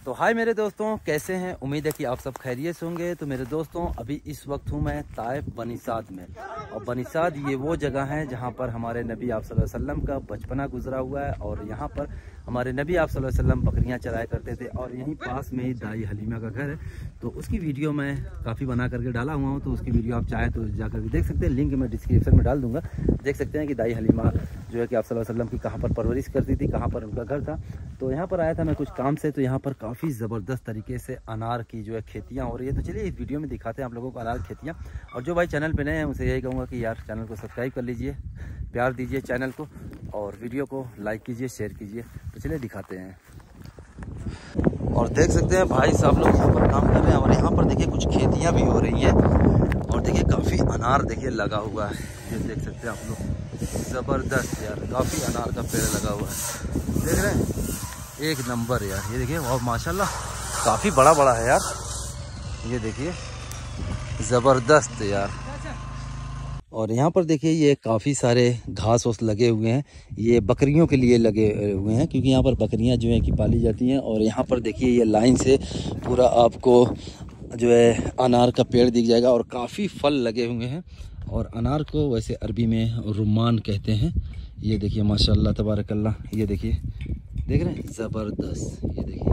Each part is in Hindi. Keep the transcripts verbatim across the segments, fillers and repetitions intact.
तो हाय मेरे दोस्तों, कैसे हैं? उम्मीद है कि आप सब खैरियत से होंगे। तो मेरे दोस्तों, अभी इस वक्त हूँ मैं ताइफ बनीसाद में। और बनीसाद ये वो जगह है जहाँ पर हमारे नबी आप सल्लल्लाहु अलैहि वसल्लम का बचपना गुजरा हुआ है। और यहाँ पर हमारे नबी आप सल्लल्लाहु अलैहि वसल्लम बकरियाँ चराया करते थे। और यहीं पास में ही दाई हलीमा का घर है। तो उसकी वीडियो मैं काफ़ी बना करके डाला हुआ हूँ। तो उसकी वीडियो आप चाहें तो जाकर के देख सकते हैं। लिंक मैं डिस्क्रिप्शन में डाल दूँगा। देख सकते हैं कि दाई हलीमा जो है कि आप सल्लल्लाहु अलैहि वसल्लम की कहाँ पर परवरिश करती थी, कहाँ पर उनका घर था। तो यहाँ पर आया था मैं कुछ काम से। तो यहाँ पर काफ़ी ज़बरदस्त तरीके से अनार की जो है खेतियाँ हो रही है। तो चलिए इस वीडियो में दिखाते हैं आप लोगों को अनार खेतियाँ। और जो भाई चैनल पे नए हैं उनसे यही कहूँगा कि यार चैनल को सब्सक्राइब कर लीजिए, प्यार दीजिए चैनल को, और वीडियो को लाइक कीजिए, शेयर कीजिए। तो चलिए दिखाते हैं। और देख सकते हैं भाई साहब लोग यहाँ पर काम कर रहे हैं। और यहाँ पर देखिए कुछ खेतियाँ भी हो रही हैं। और देखिए काफ़ी अनार देखिए लगा हुआ है। ये देख सकते हैं आप लोग, ज़बरदस्त यार, काफ़ी अनार का पेड़ लगा हुआ है। देख रहे हैं, एक नंबर यार। ये देखिए, और माशाल्लाह काफ़ी बड़ा बड़ा है यार। ये देखिए ज़बरदस्त यार। और यहाँ पर देखिए ये काफ़ी सारे घास वास लगे हुए हैं। ये बकरियों के लिए लगे हुए हैं, क्योंकि यहाँ पर बकरियाँ जो है कि पाली जाती हैं। और यहाँ पर देखिए ये लाइन से पूरा आपको जो है अनार का पेड़ दिख जाएगा। और काफ़ी फल लगे हुए हैं। और अनार को वैसे अरबी में रुम्मान कहते हैं। ये देखिए माशाल्लाह तबारकल्लाह। ये देखिए, देख रहे हैं, ज़बरदस्त। ये देखिए,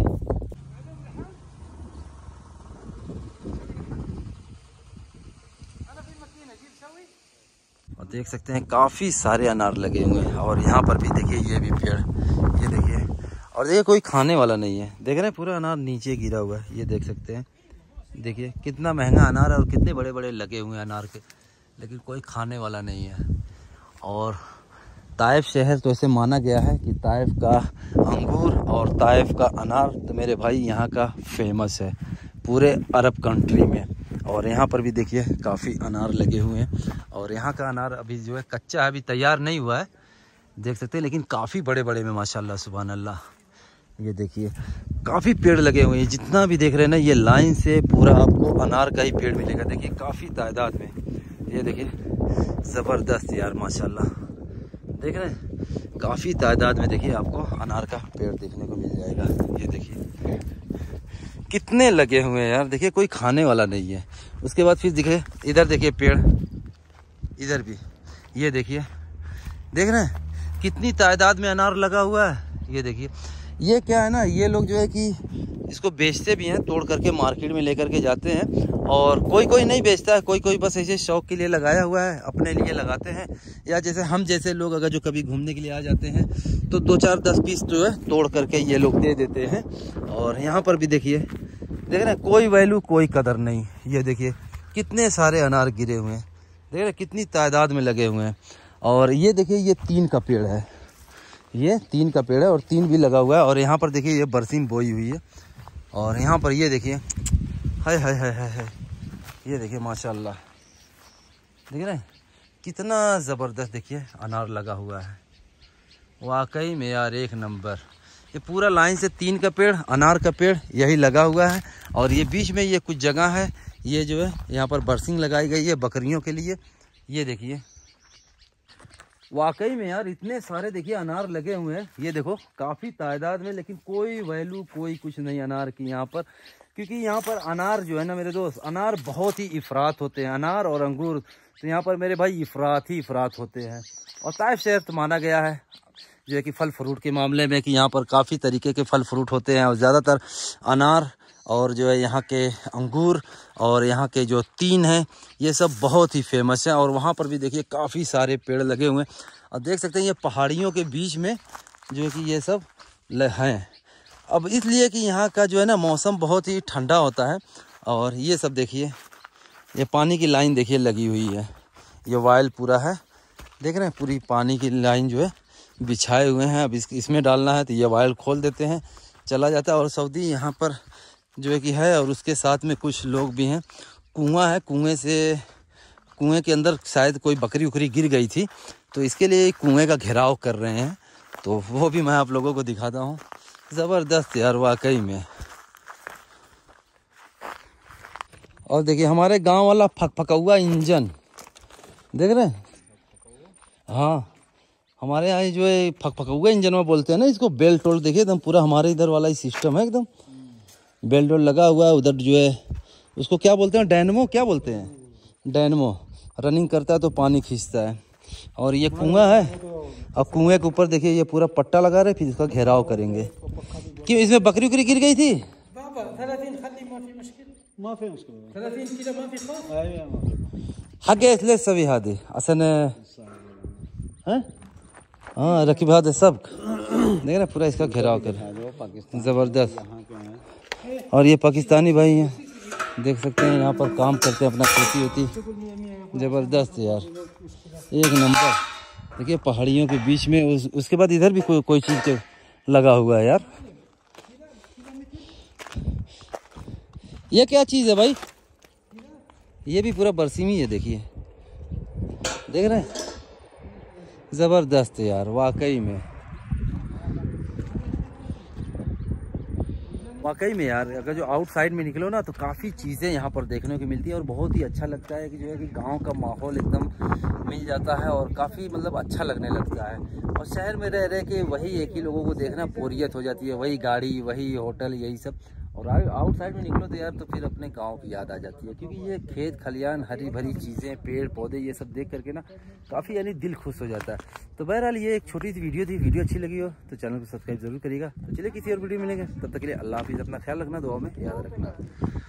और देख सकते हैं काफ़ी सारे अनार लगे हुए हैं। और यहाँ पर भी देखिए ये भी पेड़, ये देखिए। और देखिए कोई खाने वाला नहीं है। देख रहे हैं, पूरा अनार नीचे गिरा हुआ है। ये देख सकते हैं, देखिए कितना महंगा अनार है और कितने बड़े बड़े लगे हुए हैं अनार के, लेकिन कोई खाने वाला नहीं है। और ताइफ शहर तो ऐसे माना गया है कि ताइफ का अंगूर और ताइफ का अनार तो मेरे भाई यहाँ का फेमस है पूरे अरब कंट्री में। और यहाँ पर भी देखिए काफ़ी अनार लगे हुए हैं। और यहाँ का अनार अभी जो है कच्चा है, अभी तैयार नहीं हुआ है, देख सकते हैं। लेकिन काफ़ी बड़े बड़े में माशाल्लाह सुभान अल्लाह। ये देखिए काफ़ी पेड़ लगे हुए हैं। जितना भी देख रहे हैं ना, ये लाइन से पूरा आपको अनार का ही पेड़ मिलेगा। देखिए काफ़ी तादाद में। ये देखिए ज़बरदस्त यार माशाल्लाह, देख रहे हैं, काफ़ी तादाद में देखिए आपको अनार का पेड़ देखने को मिल जाएगा। ये देखिए कितने लगे हुए हैं यार। देखिए कोई खाने वाला नहीं है। उसके बाद फिर दिखे इधर, देखिए पेड़ इधर भी, ये देखिए, देख रहे हैं कितनी तादाद में अनार लगा हुआ है। ये देखिए, ये क्या है ना, ये लोग जो है कि इसको बेचते भी हैं, तोड़ करके मार्केट में लेकर के जाते हैं। और कोई कोई नहीं बेचता है, कोई कोई बस ऐसे शौक के लिए लगाया हुआ है, अपने लिए लगाते हैं। या जैसे हम जैसे लोग अगर जो कभी घूमने के लिए आ जाते हैं तो दो चार दस पीस जो है तोड़ करके ये लोग दे देते हैं। और यहाँ पर भी देखिए, देख रहे हैं, कोई वैल्यू कोई कदर नहीं। ये देखिए कितने सारे अनार गिरे हुए हैं, देख रहे हैं कितनी तादाद में लगे हुए हैं। और ये देखिए ये तीन का पेड़ है, ये तीन का पेड़ है और तीन भी लगा हुआ है। और यहाँ पर देखिए ये बरसीम बोई हुई है। और यहाँ पर ये देखिए, हाय हाय हाय हाय हाय, ये देखिए माशाल्लाह, देख रहे हैं कितना ज़बरदस्त देखिए अनार लगा हुआ है। वाकई में यार एक नंबर। ये पूरा लाइन से तीन का पेड़, अनार का पेड़ यही लगा हुआ है। और ये बीच में ये कुछ जगह है, ये जो है यहाँ पर बरसिंग लगाई गई है बकरियों के लिए। ये देखिए वाकई में यार इतने सारे देखिए अनार लगे हुए हैं। ये देखो काफ़ी तादाद में, लेकिन कोई वैल्यू कोई कुछ नहीं अनार की यहाँ पर। क्योंकि यहाँ पर अनार जो है ना मेरे दोस्त, अनार बहुत ही इफ़रात होते हैं, अनार और अंगूर तो यहाँ पर मेरे भाई इफ़रात ही इफ़रात होते हैं। और ताइफ शहर तो माना गया है जो है कि फल फ्रूट के मामले में कि यहाँ पर काफ़ी तरीके के फल फ्रूट होते हैं। और ज़्यादातर अनार और जो है यहाँ के अंगूर और यहाँ के जो तीन हैं, ये सब बहुत ही फेमस हैं। और वहाँ पर भी देखिए काफ़ी सारे पेड़ लगे हुए हैं। और देख सकते हैं ये पहाड़ियों के बीच में जो है कि ये सब हैं। अब इसलिए कि यहाँ का जो है ना मौसम बहुत ही ठंडा होता है। और ये सब देखिए, ये पानी की लाइन देखिए लगी हुई है, ये वायल पूरा है, देख रहे हैं, पूरी पानी की लाइन जो है बिछाए हुए हैं। अब इस इसमें डालना है तो ये वायल खोल देते हैं, चला जाता है। और सऊदी यहाँ पर जो है कि है। और उसके साथ में कुछ लोग भी हैं। कुआं है, कुएं से कुएं के अंदर शायद कोई बकरी उकरी गिर गई थी, तो इसके लिए कुएं का घेराव कर रहे हैं। तो वो भी मैं आप लोगों को दिखाता हूँ। ज़बरदस्त यार वाकई में। और देखिए हमारे गांव वाला फक फका हुआ इंजन, देख रहे हैं, हाँ हमारे यहाँ जो है फक फका हुआ इंजन में बोलते हैं ना इसको, बेल टोल देखिए एकदम पूरा हमारे इधर वाला ही सिस्टम है एकदम। बेल्ट वेल्ट लगा हुआ है। उधर जो है उसको क्या बोलते हैं, डायनमो क्या बोलते हैं, डायनमो रनिंग करता है तो पानी खींचता है। और ये कुआं है और कुएं के ऊपर देखिए ये पूरा पट्टा लगा रहे, फिर इसका घेराव करेंगे। क्यों इसमें बकरी उकरी गिर गई थी? حاجة لسه في هذه عشان ها हाँ रकीब हाथ है सब देख रहे पूरा इसका घेराव कर ज़बरदस्त। और ये पाकिस्तानी भाई हैं, देख सकते हैं यहाँ पर काम करते हैं, अपना खेती होती ज़बरदस्त यार, एक नंबर। देखिए पहाड़ियों के बीच में उस, उसके बाद इधर भी कोई कोई चीज़ तो लगा हुआ है यार। ये क्या चीज़ है भाई? ये भी पूरा बरसीमी है, देखिए देख रहे हैं, ज़बरदस्त यार वाकई में, वाकई में यार। अगर जो आउटसाइड में निकलो ना तो काफ़ी चीज़ें यहाँ पर देखने को मिलती है और बहुत ही अच्छा लगता है कि जो है कि गांव का माहौल एकदम मिल जाता है और काफ़ी मतलब अच्छा लगने लगता है। और शहर में रह रहे के वही एक ही लोगों को देखना बोरियत हो जाती है, वही गाड़ी वही होटल यही सब। और आउटसाइड में निकलो तो यार तो फिर अपने गांव की याद आ जाती है, क्योंकि ये खेत खलियान हरी भरी चीज़ें पेड़ पौधे ये सब देख करके ना काफ़ी यानी दिल खुश हो जाता है। तो बहरहाल ये एक छोटी सी वीडियो थी, वीडियो अच्छी लगी हो तो चैनल को सब्सक्राइब जरूर करिएगा। तो चलिए किसी और वीडियो मिलेंगे, तब तक के लिए अल्लाह हाफिज़, अपना ख्याल रखना, दुआ में याद रखना।